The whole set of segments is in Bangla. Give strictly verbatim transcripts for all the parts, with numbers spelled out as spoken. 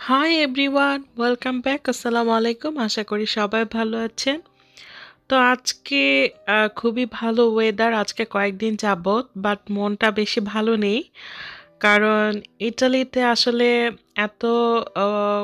Hi everyone, welcome back. আসসালামু আলাইকুম। আশা করি সবাই ভালো আছেন। তো আজকে আহ, খুবই ভালো ওয়েদার আজকে কয়েকদিন যাবত, বাট মনটা বেশি ভালো নেই। কারণ ইটালিতে আসলে এত আহ,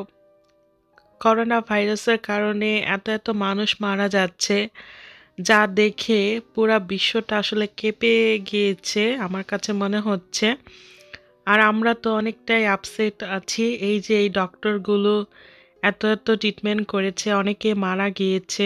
করোনা ভাইরাসের কারণে এত এত মানুষ মারা যাচ্ছে, যা দেখে পুরা বিশ্বটা আসলে কেঁপে গিয়েছে আমার কাছে মনে হচ্ছে। আর আমরা তো অনেকটাই আপসেট আছি। এই যে এই ডক্টরগুলো এত এত ট্রিটমেন্ট করেছে, অনেকে মারা গিয়েছে।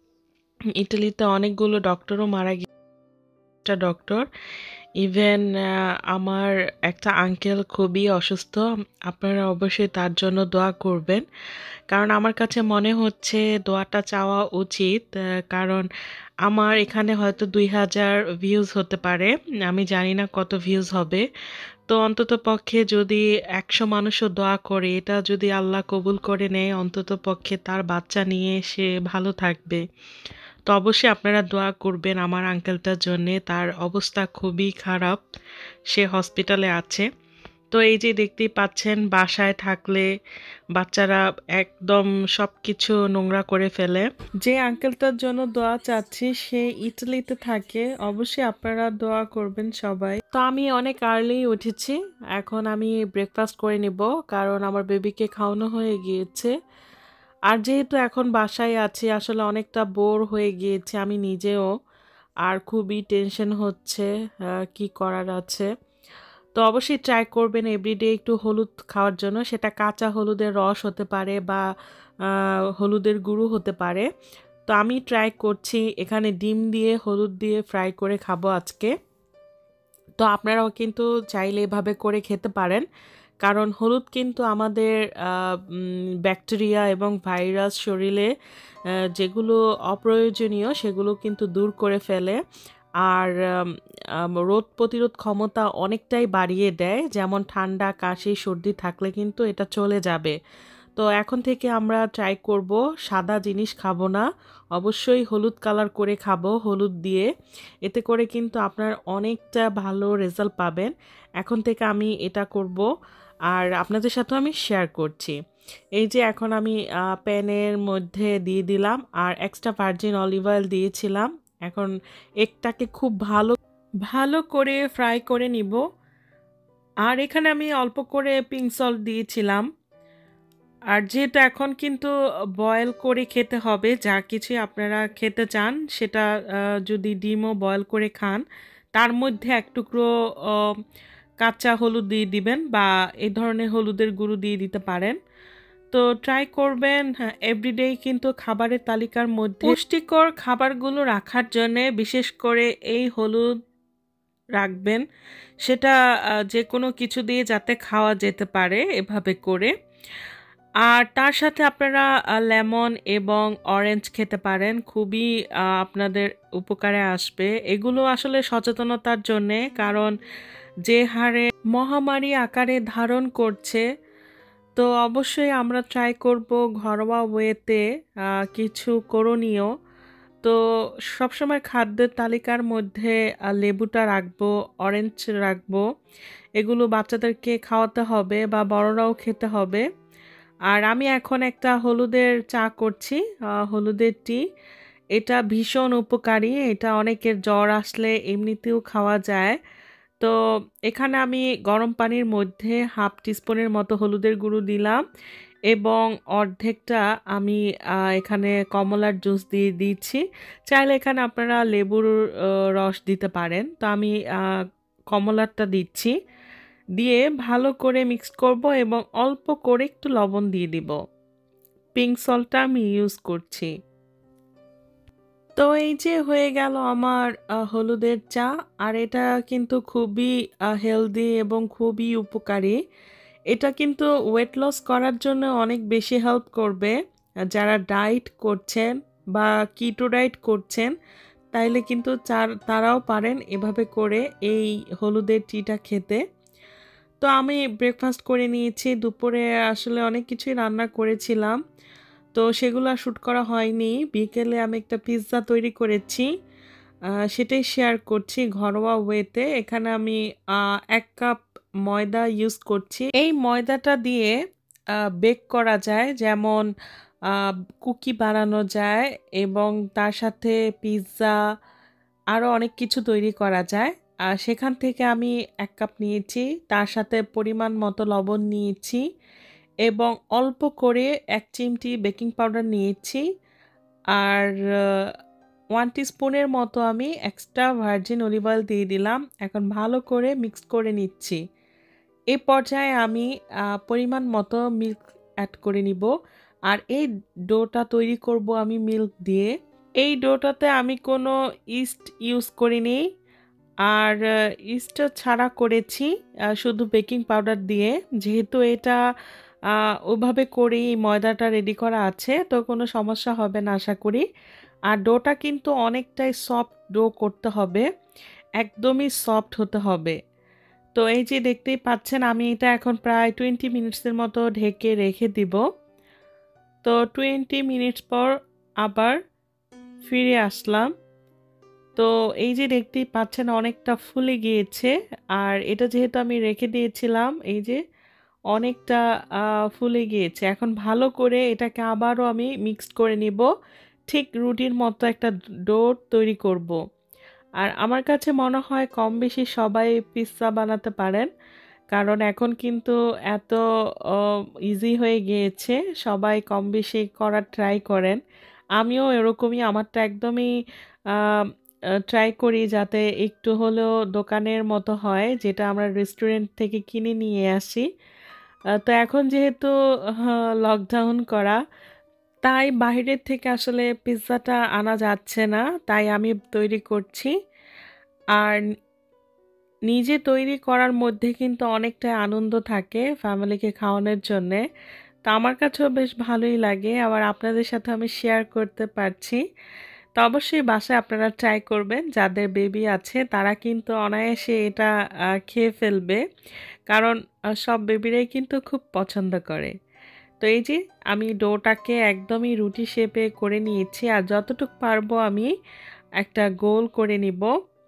ইটালিতে অনেকগুলো ডক্টরও মারা গিয়েছে। ডক্টর ইভেন আমার একটা আঙ্কেল খুবই অসুস্থ। আপনারা অবশ্যই তার জন্য দোয়া করবেন, কারণ আমার কাছে মনে হচ্ছে দোয়াটা চাওয়া উচিত। আহ, কারণ আমার এখানে হয়তো দুই হাজার ভিউজ হতে পারে, আমি জানি না কত ভিউজ হবে। তো অন্তত পক্ষে যদি একশো মানুষও দোয়া করে, এটা যদি আল্লাহ কবুল করে নেয়, অন্তত পক্ষে তার বাচ্চা নিয়ে সে ভালো থাকবে। তো অবশ্যই আপনারা দোয়া করবেন আমার আঙ্কেলটার জন্যে। তার অবস্থা খুবই খারাপ, সে হসপিটালে আছে। তো এই যে দেখতেই পাচ্ছেন, বাসায় থাকলে বাচ্চারা একদম সব কিছু নোংরা করে ফেলে। যে আঙ্কেলটার জন্য দোয়া চাচ্ছি সে ইটালিতে থাকে, অবশ্যই আপনারা দোয়া করবেন সবাই। তো আমি অনেক আর্লি উঠেছি, এখন আমি ব্রেকফাস্ট করে নিব, কারণ আমার বেবিকে খাওয়ানো হয়ে গিয়েছে। আর যেহেতু এখন বাসায় আছি, আসলে অনেকটা বোর হয়ে গিয়েছে আমি নিজেও। আর খুবই টেনশন হচ্ছে, আহ, কি করার আছে। তো অবশ্যই ট্রাই করবেন এভরিডে একটু হলুদ খাওয়ার জন্য। সেটা কাঁচা হলুদের রস হতে পারে বা আহ, হলুদের গুঁড়ো হতে পারে। তো আমি ট্রাই করছি এখানে ডিম দিয়ে হলুদ দিয়ে ফ্রাই করে খাবো আজকে। তো আপনারাও কিন্তু চাইলে এভাবে করে খেতে পারেন, কারণ হলুদ কিন্তু আমাদের ব্যাকটেরিয়া এবং ভাইরাস শরীরে আহ, যেগুলো অপ্রয়োজনীয় সেগুলো কিন্তু দূর করে ফেলে। আর আম, আম, রোগ প্রতিরোধ ক্ষমতা অনেকটাই বাড়িয়ে দেয়, যেমন ঠান্ডা কাশি সর্দি থাকলে কিন্তু এটা চলে যাবে। তো এখন থেকে আমরা ট্রাই করব সাদা জিনিস খাবো না, অবশ্যই হলুদ কালার করে খাবো হলুদ দিয়ে। এতে করে কিন্তু আপনার অনেকটা ভালো রেজাল্ট পাবেন। এখন থেকে আমি এটা করব, আর আপনাদের সাথেও আমি শেয়ার করছি। এই যে এখন আমি প্যানের মধ্যে দিয়ে দিলাম, আর এক্সট্রা ভার্জিন অলিভ অয়েল দিয়েছিলাম। এখন এগটাকে খুব ভালো ভালো করে ফ্রাই করে নিব। আর এখানে আমি অল্প করে পিঙ্ক সল্ট দিয়েছিলাম। আর যেহেতু এখন কিন্তু বয়েল করে খেতে হবে, যা কিছু আপনারা খেতে চান সেটা, আহ, যদি ডিমও বয়েল করে খান, তার মধ্যে এক টুকরো আহ, কাঁচা হলুদ দিয়ে দিবেন, বা এই ধরনের হলুদের গুঁড়ো দিয়ে দিতে পারেন। তো ট্রাই করবেন এভরিডে কিন্তু খাবারের তালিকার মধ্যে পুষ্টিকর খাবারগুলো রাখার জন্যে বিশেষ করে এই হলুদ রাখবেন। সেটা আহ, যে কোনো কিছু দিয়ে যাতে খাওয়া যেতে পারে এভাবে করে। আর তার সাথে আপনারা লেমন এবং অরেঞ্জ খেতে পারেন, খুবই আহ, আপনাদের উপকারে আসবে। এগুলো আসলে সচেতনতার জন্যে, কারণ যে হারে মহামারী আকারে ধারণ করছে, তো অবশ্যই আমরা ট্রাই করব ঘরোয়া ওয়েতে আহ, কিছু করণীয়। তো সবসময় খাদ্যের তালিকার মধ্যে আহ, লেবুটা রাখবো, অরেঞ্জ রাখবো। এগুলো বাচ্চাদেরকে খাওয়াতে হবে বা বড়রাও খেতে হবে। আর আমি এখন একটা হলুদের চা করছি, আহ, হলুদের টি। এটা ভীষণ উপকারী, এটা অনেকের জ্বর আসলে এমনিতেও খাওয়া যায়। তো এখানে আমি গরম পানির মধ্যে হাফ টিস্পুনের মতো হলুদের গুঁড়ো দিলাম, এবং অর্ধেকটা আমি আহ, এখানে কমলার জুস দিয়ে দিচ্ছি। চাইলে এখানে আপনারা লেবুর আহ, রস দিতে পারেন। তো আমি আহ, কমলারটা দিচ্ছি, দিয়ে ভালো করে মিক্স করব এবং অল্প করে একটু লবণ দিয়ে দিব। পিঙ্ক সল্টটা আমি ইউজ করছি। তো এই যে হয়ে গেল আমার আহ, হলুদের চা। আর এটা কিন্তু খুবই হেলদি এবং খুবই উপকারী। এটা কিন্তু ওয়েট লস করার জন্য অনেক বেশি হেল্প করবে। আর যারা ডায়েট করছেন বা কিটো ডায়েট করছেন, তাইলে কিন্তু চার- তারাও পারেন এভাবে করে এই হলুদের টিটা খেতে। তো আমি ব্রেকফাস্ট করে নিয়েছি। দুপুরে আসলে অনেক কিছুই রান্না করেছিলাম, তো সেগুলো আর শ্যুট করা হয়নি। বিকেলে আমি একটা পিৎজা তৈরি করেছি, আহ, সেটাই শেয়ার করছি ঘরোয়া ওয়েতে। এখানে আমি আহ, এক কাপ ময়দা ইউজ করছি। এই ময়দাটা দিয়ে বেক করা যায়, যেমন কুকি বানানো যায় এবং তার সাথে পিৎজা আরও অনেক কিছু তৈরি করা যায়। আর সেখান থেকে আমি এক কাপ নিয়েছি, তার সাথে পরিমাণ মতো লবণ নিয়েছি এবং অল্প করে এক চিমটি বেকিং পাউডার নিয়েছি। আর ওয়ান টিস্পুনের মতো আমি এক্সট্রা ভার্জিন অলিভ অয়েল দিয়ে দিলাম। এখন ভালো করে মিক্স করে নিচ্ছি। এই পর্যায়ে আমি পরিমাণ মতো মিল্ক অ্যাড করে নিব। আর এই ডোটা তৈরি করব আমি মিল্ক দিয়ে। এই ডোটাতে আমি কোনো ইস্ট ইউজ করিনি, আর ইস্ট ছাড়া করেছি শুধু বেকিং পাউডার দিয়ে। যেহেতু এটা ওভাবে করেই ময়দাটা রেডি করা আছে, তো কোনো সমস্যা হবে না আশা করি। আর ডোটা কিন্তু অনেকটাই সফট ডো করতে হবে, একদমই সফট হতে হবে। তো এই যে দেখতেই পাচ্ছেন, আমি এটা এখন প্রায় টোয়েন্টি মিনিটসের মতো ঢেকে রেখে দিব। তো টোয়েন্টি মিনিটস পর আবার ফিরে আসলাম। তো এই যে দেখতেই পাচ্ছেন অনেকটা ফুলে গিয়েছে, আর এটা যেহেতু আমি রেখে দিয়েছিলাম, এই যে অনেকটা ফুলে গিয়েছে। এখন ভালো করে এটাকে আবারও আমি মিক্সড করে নিব, ঠিক রুটির মতো একটা ডো তৈরি করব। আর আমার কাছে মনে হয় কম বেশি সবাই পিৎজা বানাতে পারেন, কারণ এখন কিন্তু এত ইজি হয়ে গিয়েছে, সবাই কম বেশি করার ট্রাই করেন। আমিও এরকমই, আমারটা একদমই ট্রাই করি যাতে একটু হলেও দোকানের মতো হয়, যেটা আমরা রেস্টুরেন্ট থেকে কিনে নিয়ে আসি। তো এখন যেহেতু লকডাউন করা, তাই বাইরের থেকে আসলে পিৎজাটা আনা যাচ্ছে না, তাই আমি তৈরি করছি। আর নিজে তৈরি করার মধ্যে কিন্তু অনেকটা আনন্দ থাকে ফ্যামিলিকে খাওয়ানোর জন্যে। তো আমার কাছেও বেশ ভালোই লাগে, আবার আপনাদের সাথে আমি শেয়ার করতে পারছি। তো অবশ্যই বাসায় আপনারা ট্রাই করবেন, যাদের বেবি আছে তারা কিন্তু অনায়াসে এটা খেয়ে ফেলবে, কারণ সব বেবিরাই কিন্তু খুব পছন্দ করে। তো এই যে আমি ডোটাকে একদমই রুটি শেপে করে নিয়েছি, আর যতটুকু পারবো আমি একটা গোল করে নিব।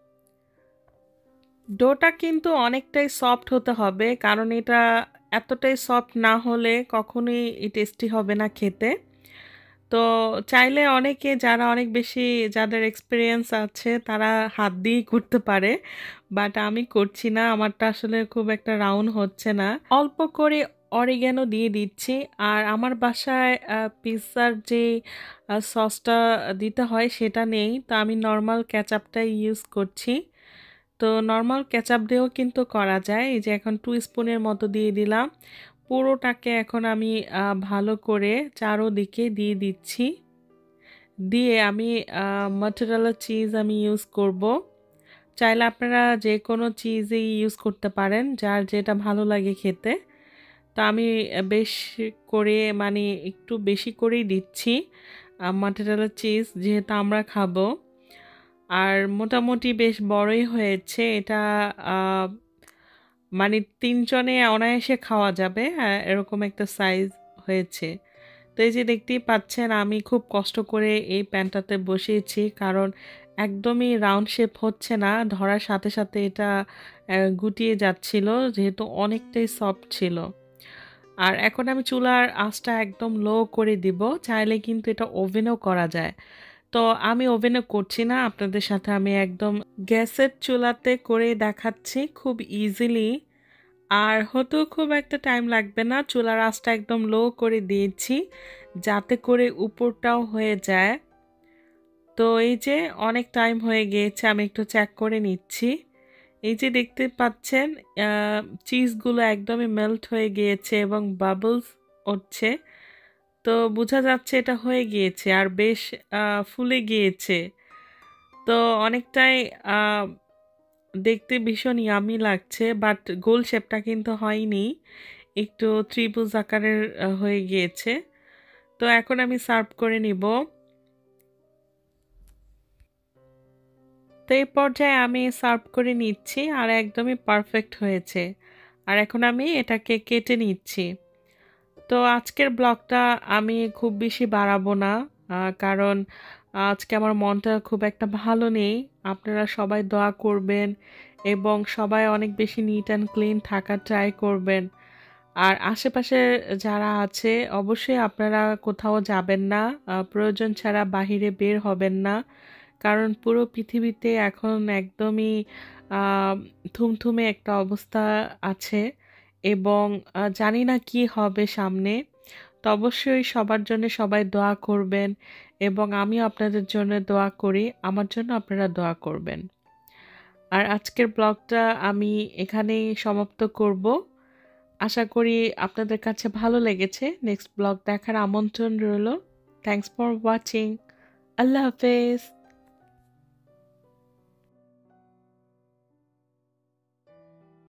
ডোটা কিন্তু অনেকটাই সফট হতে হবে, কারণ এটা এতটাই সফট না হলে কখনোই টেস্টি হবে না খেতে। তো চাইলে অনেকে যারা অনেক বেশি যাদের এক্সপিরিয়েন্স আছে তারা হাত দিয়েই করতে পারে, বাট আমি করছি না, আমারটা আসলে খুব একটা রাউন্ড হচ্ছে না। অল্প করে অরিগ্যানো দিয়ে দিচ্ছি। আর আমার বাসায় পিৎজার যে সসটা দিতে হয় সেটা নেই, তো আমি নর্মাল কেচাপটাই ইউজ করছি। তো নর্মাল কেচাপ দিয়েও কিন্তু করা যায়। এই যে এখন টু স্পুনের মতো দিয়ে দিলাম। পুরোটাকে এখন আমি ভালো করে চারোদিকে দিয়ে দিচ্ছি। দিয়ে আমি মজেরেলা চিজ আমি ইউজ করব। চাইলে আপনারা যে কোনো চিজই ইউজ করতে পারেন, যার যেটা ভালো লাগে খেতে। তো আমি বেশ করে, মানে একটু বেশি করেই দিচ্ছি মজেরেলা চিজ, যেহেতু আমরা খাবো। আর মোটামুটি বেশ বড়ই হয়েছে এটা, মানে তিনজনে অনায়াসে খাওয়া যাবে, হ্যাঁ এরকম একটা সাইজ হয়েছে। তো এই যে দেখতেই পাচ্ছেন, আমি খুব কষ্ট করে এই প্যানটাতে বসিয়েছি, কারণ একদমই রাউন্ড শেপ হচ্ছে না, ধরার সাথে সাথে এটা গুটিয়ে যাচ্ছিল, যেহেতু অনেকটাই সফট ছিল। আর এখন আমি চুলার আঁচটা একদম লো করে দিব, চাইলে কিন্তু এটা ওভেনও করা যায়। তো আমি ওভেনে করছি না, আপনাদের সাথে আমি একদম গ্যাসের চুলাতে করে দেখাচ্ছি খুব ইজিলি। আর হতেও খুব একটা টাইম লাগবে না, চুলার আঁচটা একদম লো করে দিয়েছি যাতে করে উপরটাও হয়ে যায়। তো এই যে অনেক টাইম হয়ে গিয়েছে, আমি একটু চেক করে নিচ্ছি। এই যে দেখতে পাচ্ছেন চিজগুলো একদমই মেল্ট হয়ে গিয়েছে এবং বাবলস উঠছে, তো বোঝা যাচ্ছে এটা হয়ে গিয়েছে আর বেশ ফুলে গিয়েছে। তো অনেকটাই দেখতে ভীষণ ইয়ামি লাগছে, বাট গোল শেপটা কিন্তু হয়নি, একটু ত্রিভুজ আকারের হয়ে গিয়েছে। তো এখন আমি সার্ভ করে নিব। তো এই পর্যায়ে আমি সার্ভ করে নিচ্ছি, আর একদমই পারফেক্ট হয়েছে। আর এখন আমি এটাকে কেটে নিচ্ছি। তো আজকের ব্লগটা আমি খুব বেশি বাড়াবো না, কারণ আজকে আমার মনটা খুব একটা ভালো নেই। আপনারা সবাই দোয়া করবেন এবং সবাই অনেক বেশি নিট অ্যান্ড ক্লিন থাকার ট্রাই করবেন। আর আশেপাশের যারা আছে অবশ্যই আপনারা কোথাও যাবেন না। আ প্রয়োজন ছাড়া বাহিরে বের হবেন না। কারণ পুরো পৃথিবীতে এখন একদমই আ থুমথুমে একটা অবস্থা আছে এবং আ জানি না কি হবে সামনে। তো অবশ্যই সবার জন্য সবাই দোয়া করবেন এবং আমিও আপনাদের জন্য দোয়া করি। আমার জন্য আপনারা দোয়া করবেন। আর আজকের ব্লগটা আমি এখানেই সমাপ্ত করব। আশা করি আপনাদের কাছে ভালো লেগেছে। নেক্সট ব্লগ দেখার আমন্ত্রণ রইলো। Thanks for watching. আল্লাহ হাফেজ।